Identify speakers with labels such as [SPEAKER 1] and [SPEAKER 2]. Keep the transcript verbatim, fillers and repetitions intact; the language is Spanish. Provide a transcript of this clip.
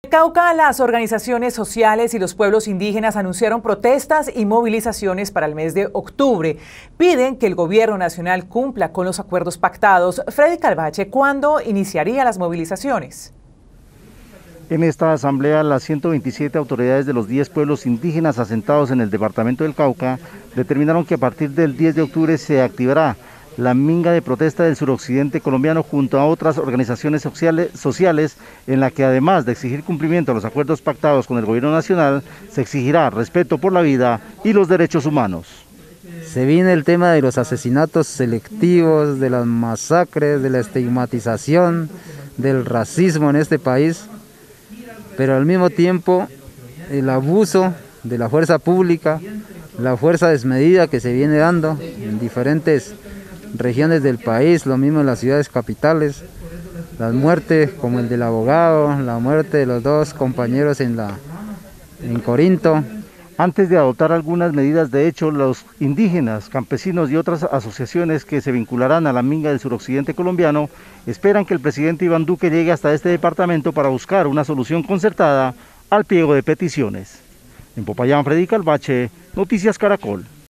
[SPEAKER 1] En Cauca, las organizaciones sociales y los pueblos indígenas anunciaron protestas y movilizaciones para el mes de octubre. Piden que el gobierno nacional cumpla con los acuerdos pactados. Freddy Calvache, ¿cuándo iniciaría las movilizaciones?
[SPEAKER 2] En esta asamblea, las ciento veintisiete autoridades de los diez pueblos indígenas asentados en el departamento del Cauca determinaron que a partir del diez de octubre se activará la minga de protesta del suroccidente colombiano junto a otras organizaciones sociales, sociales en la que además de exigir cumplimiento a los acuerdos pactados con el gobierno nacional, se exigirá respeto por la vida y los derechos humanos.
[SPEAKER 3] Se viene el tema de los asesinatos selectivos, de las masacres, de la estigmatización, del racismo en este país, pero al mismo tiempo el abuso de la fuerza pública, la fuerza desmedida que se viene dando en diferentes regiones del país, lo mismo en las ciudades capitales, las muertes como el del abogado, la muerte de los dos compañeros en, la, en Corinto.
[SPEAKER 2] Antes de adoptar algunas medidas, de hecho, los indígenas, campesinos y otras asociaciones que se vincularán a la minga del suroccidente colombiano esperan que el presidente Iván Duque llegue hasta este departamento para buscar una solución concertada al pliego de peticiones. En Popayán, Freddy Calvache, Noticias Caracol.